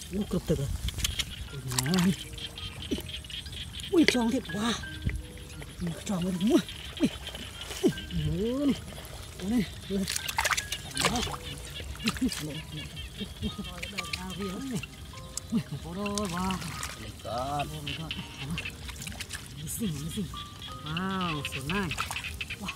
cực thực rồi. Ui tròn thiệt quá. Tròn rồi đúng không? Ui. Đây, đây. Đó. Có đôi wow. God. Missing. Wow, so nice. Wow.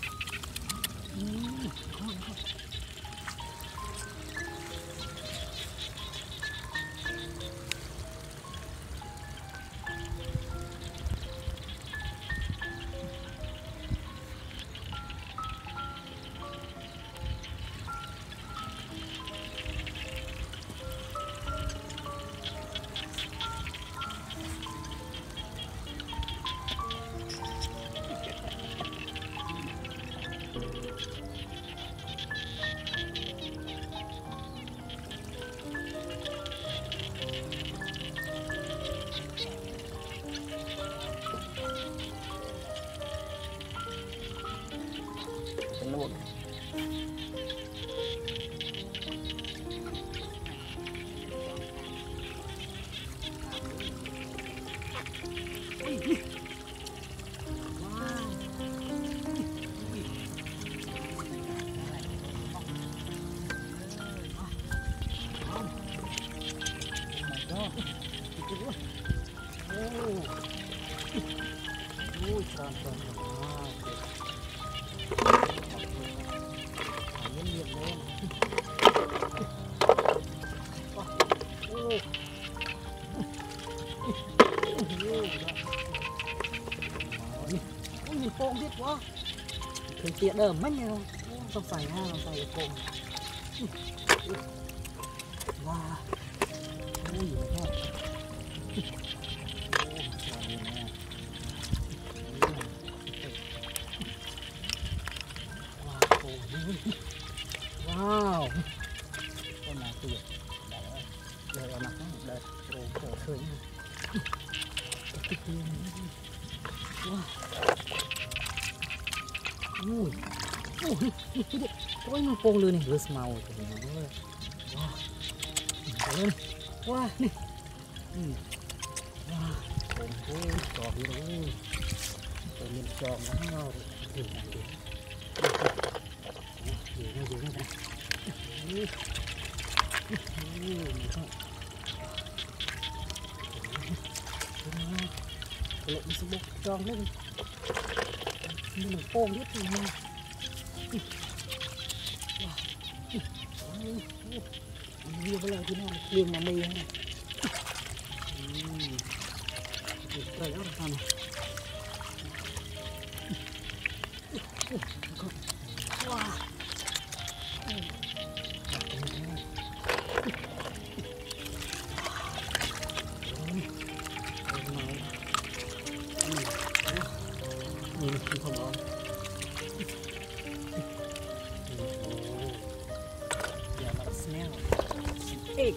Luôn. Nhìn phong biết quá. Thường tiện đờm mất này không? Xong xài ha, xong xài cồn. Wow. Ui giời ơi. Wow. Con nào tuyệt. Đây là mặt nó đây. Cổ khơi nha. Wow. Ui. Ui, nó phong lươn này, lươn màu. Wow. Lên. Wow, này. Wow. Ôi, tròn đi rồi. Rồi mình tròn nó thử làm được. Dễ nó đây. Lộn sẽ bốc tròn lên. Nhưng mà phong biết thì nha. Nhiều bây giờ thì nó liềm mà mì này. Đây đó là sao này. Wow. Nhìn không ngon. Giờ là snail&Eggs.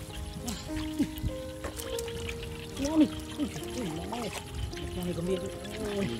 Ngon đi. Ngon này. Ngon này có miệng. Ôi.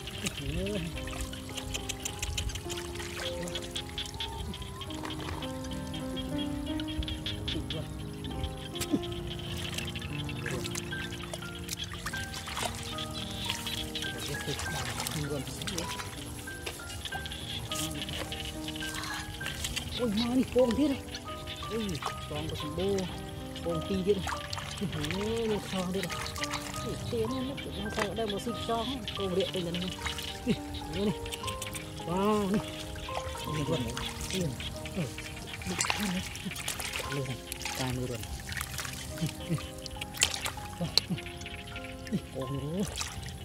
Ôi mà đi phong thiết này. Ui con có sừng bô phong ti thiết này. Một tròn đây này. Tiếng nó cũng sao ở đây một xịt tròn phong điện đây là này. Này. Wow này. Nhìn luôn. Lên này. Tai mưa luôn. Phong đó.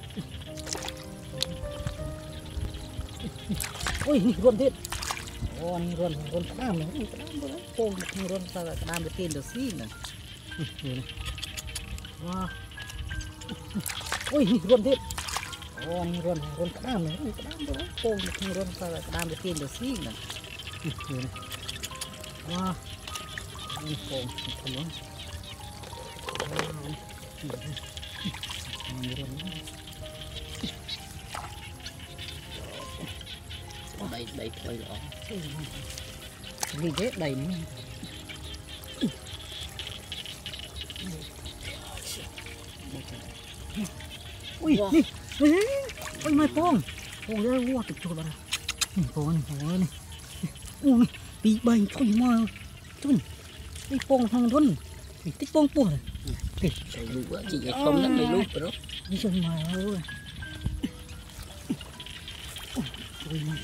Ui luôn thiết. Con cam này, cam đấy, con ta lại đam cái tên được xí này. Wow. Ui luôn thế. Con cam này, cam đấy, con ta lại đam cái tên được xí này. Wow. Con không lắm. Đầy thôi đó. Vì thế đầy nữa. ui đi ôi mai phong ra mua tụt cho bà phong này ui bị bay thôi mà thôi đi phong thằng thôn bị tích phong bùa này Chạy lũ quá chị ấy không lắm mấy lúc rồi đi chơi mà rồi ôi mà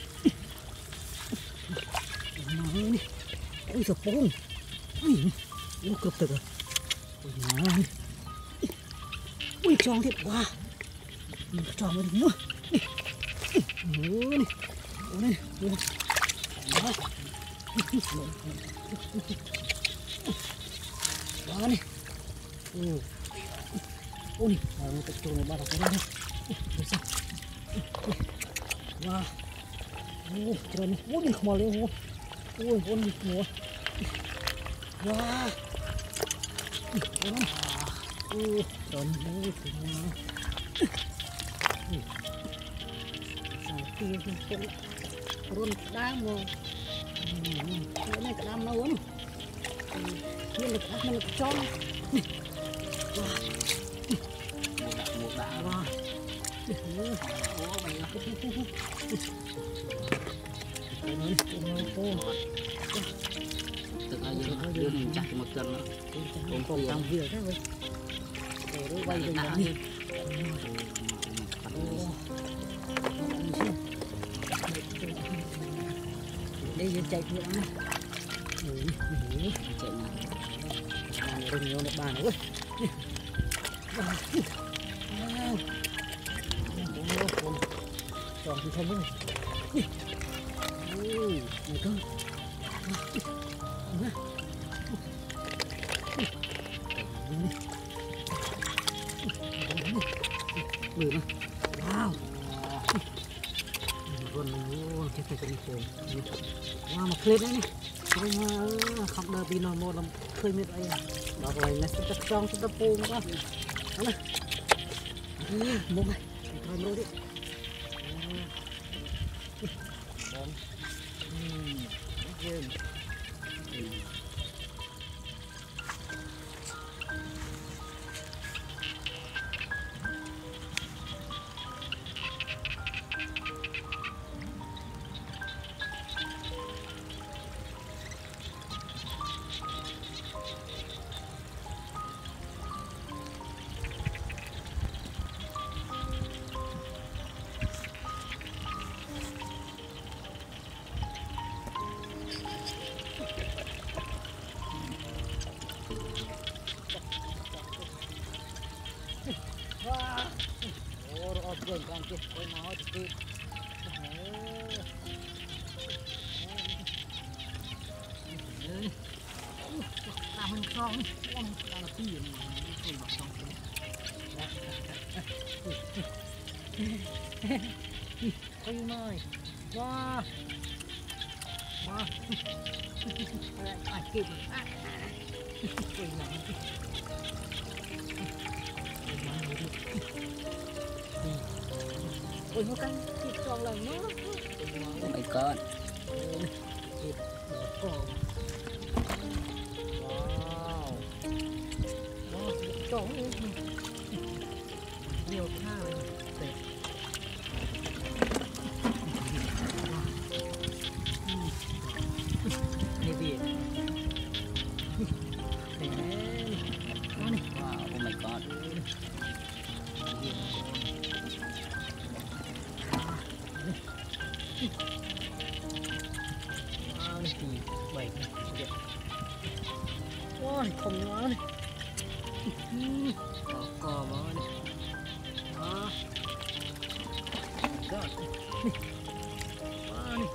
đi ôi sợ phong ui nó cực thật rồi ôi mà ui tròn thiệt quá tròn mới đúng rồi này đó này ôi nó tập trung vào ba đọc cái đó đi sao wow ôi trời ơi ôi mình mò lên ôi ôi mình mò wow ôi trời ơi sao kia kia luôn đá mà cái này cái đam lâu lắm nhưng lực áp lực cho một đã wow thực ra giờ mình chặt một cân nữa còn tầm việc thế vậy rồi quay về nhà đi đây giờ chạy nữa này chạy nào đừng nhiều được bàn nữa tròn thì không đấy ui này cơ lười mà wow con chết phải cái phồng wow mà clip đấy này thôi mà không đợi vì nó một làm khơi mệt ấy đó rồi nó sẽ trong sẽ phồng quá đó này đi mua này thôi mua đi Hãy subscribe cho kênh Ghiền Mì Gõ để không bỏ lỡ ôi nó căng thịt tròn lần nữa oh my god thịt bò tròn wow wow thịt tròn luôn nhiều tha này đẹp này gì wow oh my god bảy ôi không quá này cò mà này đó God này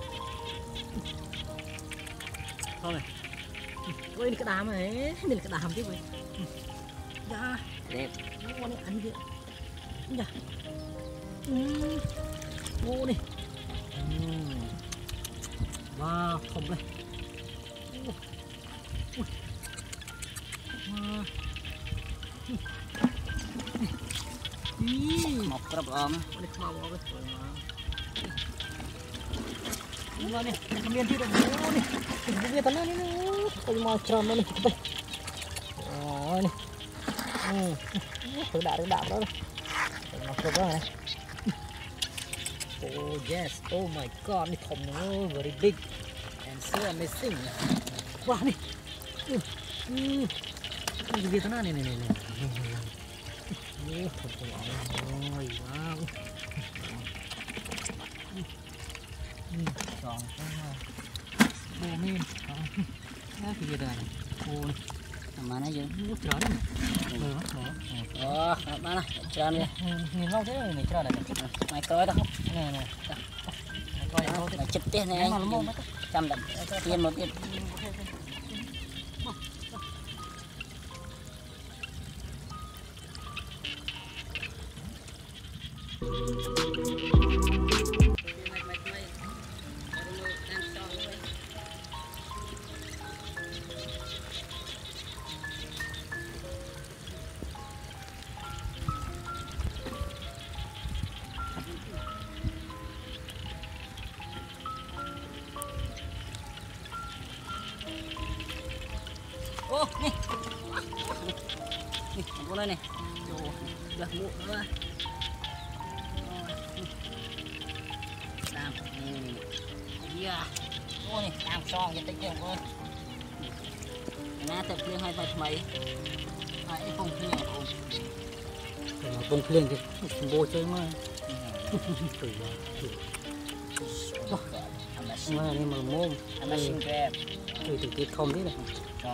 thôi này ôi cái đám này đây là cái đám chứ vậy dạ đẹp con này ăn gì dạ ngon này wow không đây mọc rất ôm nó này không biết đi đâu này không biết tao này ôi mò tròn nó này rồi này. Thử đạp đó này. Nó cực quá này. Oh yes, oh my god, this is very big and so amazing. Wah nih, ini tanah nih. Ôi, wow. Tròn bô min, nó thì đây, bô này, Mà nó dữ. nước tròn này, Ba này, tròn đi. nhìn lâu thế này tròn này, Mày coi đâu. này, coi Mày chụp tiền này. Trăm đồng. Tiền một tiền. Ô, nè. Nè, con đây này. Được mụn nữa. Làm. Yeah. Ô này, làm xong cái tích kia con. Nè, tập riêng hay bật mấy. Ai không riêng không. bông lên thì bô chơi mà. Mà đây mà mồm. Amazing crab. Từ tiết không thế này. Rồi.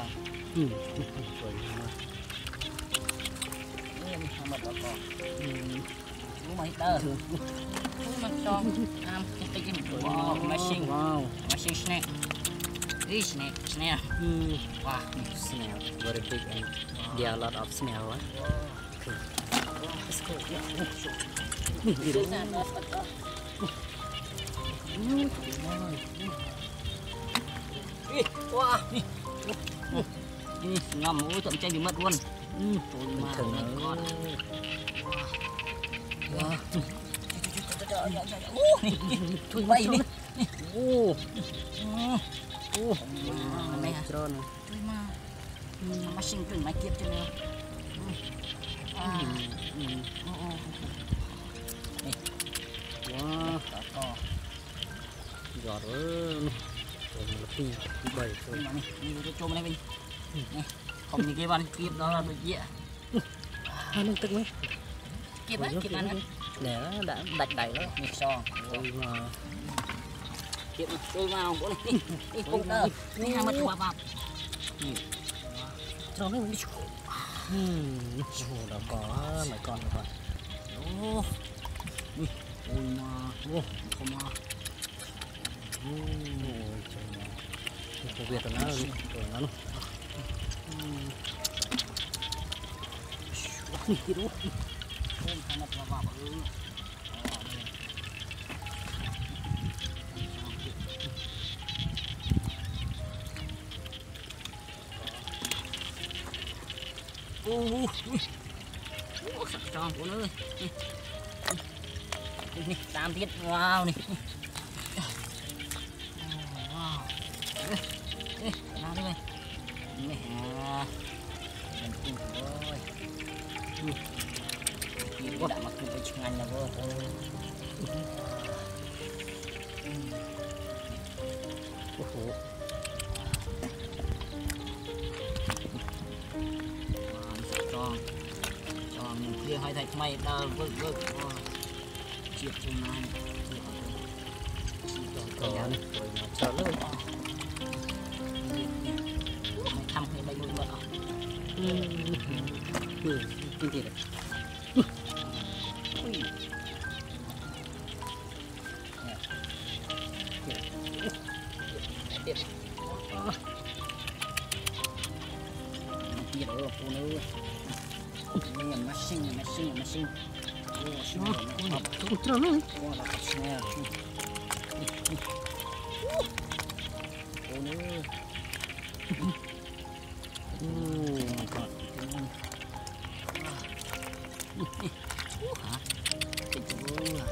Mật vào cỏ. Đúng mày tơ. Mà cho am cái tích cái wow, machine snake. This snake. Wow, Snail, very big and there are a lot of snail, right? Okay. Let's go. Wow. Ini ngầm mũi tụi chơi bị mất luôn. Trời mà con. Chui bay đi. Này tròn. Chui mà. Mà sinh chui máy kiếp cho nên. Wow. Giọt ơi. Rồi bảy rồi. Mà này, đi chôm này mình. Không như cái ban kiếp đó là được dễ. Ăn tức mấy. Kiếp ăn. Để nó đã đạch đẩy đó. Mì son. Ôi mà. Kiếp trôi vào chỗ này. Đi không tơ. Đi hai mất vào. Cho nó đi. Đó có mày con. Ôi mà. Không mà. Ôi trời. Không biết nó luôn. Nó luôn. Cái đó. Ôm hai mất vào. Sạch tròn của nó ơi. Này, tam tiết wow này. Wow. Ê, ra đây. Mẹ. Mình tìm rồi. Có đã mặc cái chừng anh là vô. Riêng hai thạch mày đờ vực chiếc chung này Có này. Rồi nó cho lớp. mày thăm cái bay luôn vợ Cái gì đấy. Tiệt ở phụ nữ này machine. Cũng tròn luôn. Wow, là snail. Phụ nữ. My God. Hả? Cái chỗ à.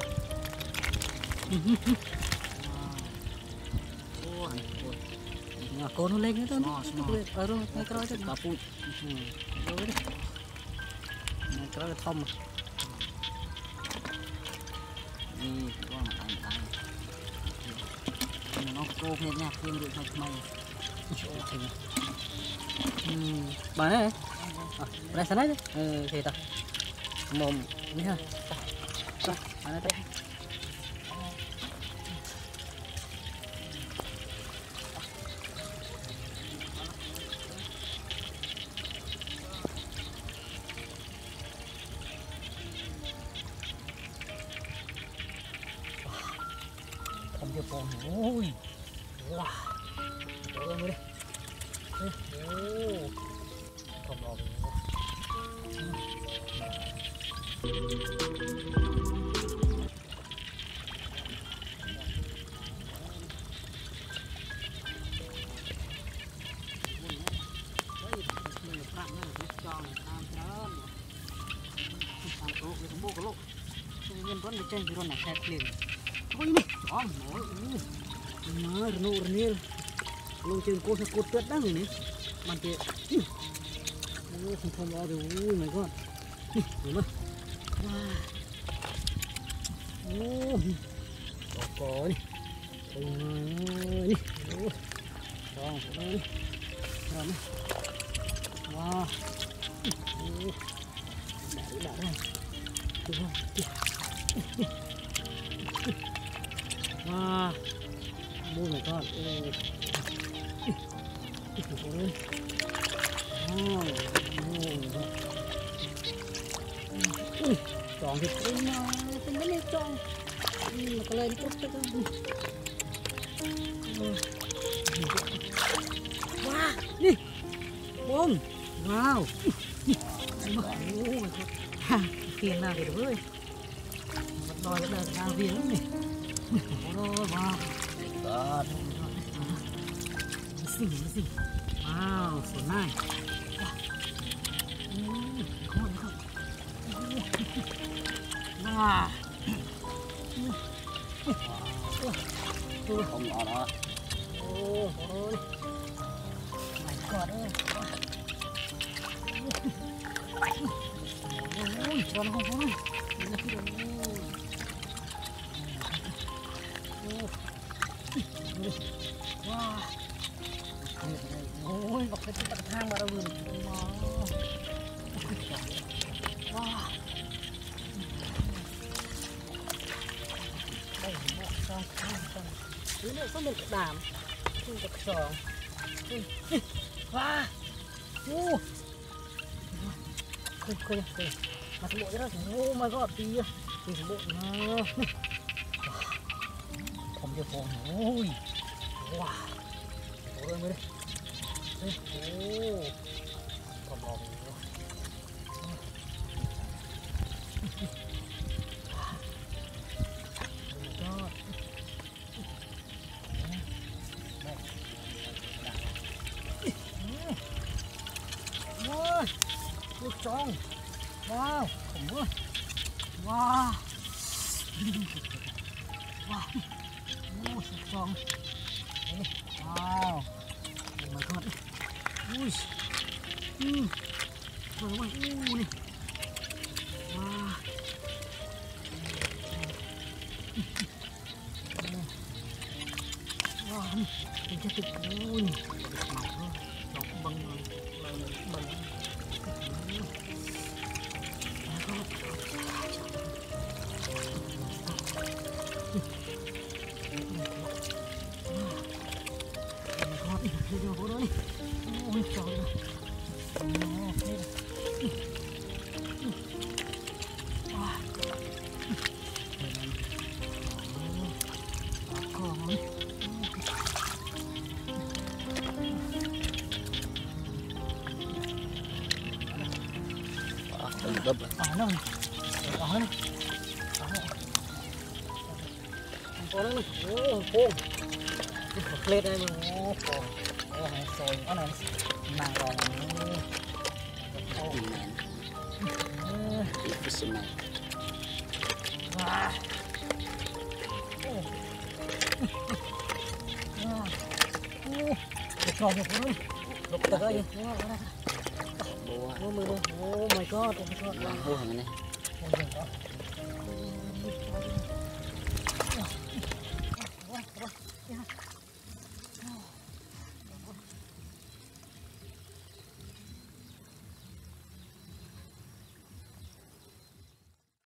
Cô nó lên nữa thôi. Small. Ở đâu ngay cái đó chứ. Kaput. Đối đi. Này cái là thông. Đi qua mặt anh. Nó cô phê nha, phê được mày mày. Chỗ thì. Bà này. Đây sáng đấy. Thì ta. Mồm đi ha. Rồi, bà này đây. Không cho con ôi. Wow. Rồi đi. Không lo. Nhân vẫn được trên rồi này hẹp liền. Ôi này, đó nói má rnu rnil. Lông trên cô sẽ cột tuyết đắng này nè. Bạn kia. Không thông lo rồi. Ui my god. Đúng không? Wow. Có đi. Ôi đi. Đó, đi. Rồi đi. Wow. Đã đây. Đúng không? Wow. Mua my god. Chọn thì cũng tính đến chọn mà có lên chút cho con. Wow, đi. Bông. Wow. Tiền nào thì được ơi. Đòi cái đợt ra viên lắm này. Wow. God. Listen. Wow, so nice. Come on. Wow. Không ngỏ đó. Ôi. My God ơi. Ôi, cho nó không. Wow. Ôi, bọc cái tận thang vào đâu rồi. Wow. Đây một con. Thứ nữa có một cái đàm. Không có sòng. Wow. Khơi. Mà cái bộ đó là oh my god tí. Cái bộ nó. Không cho con. Ôi. Wow. Ôi mới đây. Còn bò mình nữa. Wow, nước trong. Wow, khủng quá. Wow. Wow. Nước trong. Wow. Oh my god. Ui. Rồi các bạn. Này. Wow. Wow. Mình chắc thịt. Ui. Mọc thôi. Nó cũng băng rồi. Băng. Vô đó đi. Ôi trời ơi. Đập. Nó. Có đấy. Có đấy. Ô, lên đây mà. Ô, sôi quá này. Mang còn Fisherman. Wow. Được rồi, được rồi. Lục từ đây. Oh my god, oh my god. Hô thằng này.